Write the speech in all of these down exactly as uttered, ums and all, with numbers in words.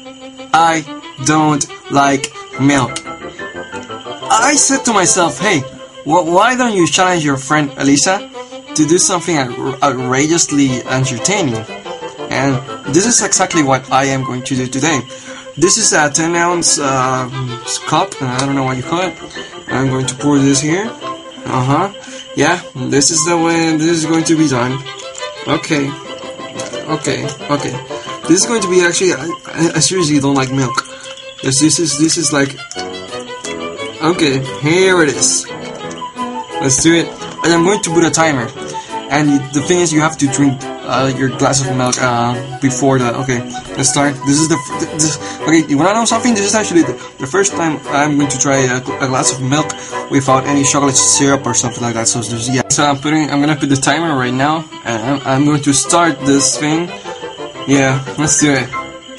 I don't like milk. I said to myself, hey, wh why don't you challenge your friend Elisa to do something outrageously entertaining? And this is exactly what I am going to do today. This is a ten ounce uh, cup, I don't know what you call it. I'm going to pour this here. Uh-huh. Yeah, this is the way this is going to be done. Okay. Okay, okay. This is going to be actually, I, I seriously don't like milk. This, this is, this is like, okay, here it is. Let's do it. And I'm going to put a timer. And the thing is, you have to drink uh, your glass of milk uh, before the, okay, let's start. This is the, this, okay, you wanna know something? This is actually the, the first time I'm going to try a, a glass of milk without any chocolate syrup or something like that. So there's, yeah. So I'm putting, I'm gonna put the timer right now, and I'm, I'm going to start this thing. Yeah, let's do it.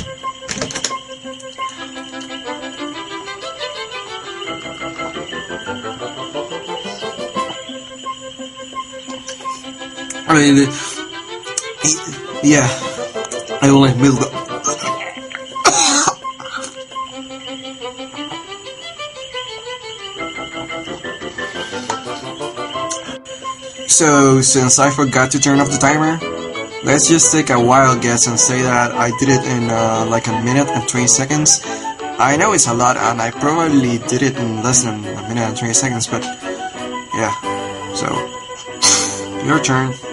I mean, yeah, I don't like milk. So, since I forgot to turn off the timer, let's just take a wild guess and say that I did it in uh, like a minute and twenty seconds. I know it's a lot, and I probably did it in less than a minute and twenty seconds, but yeah, so, your turn.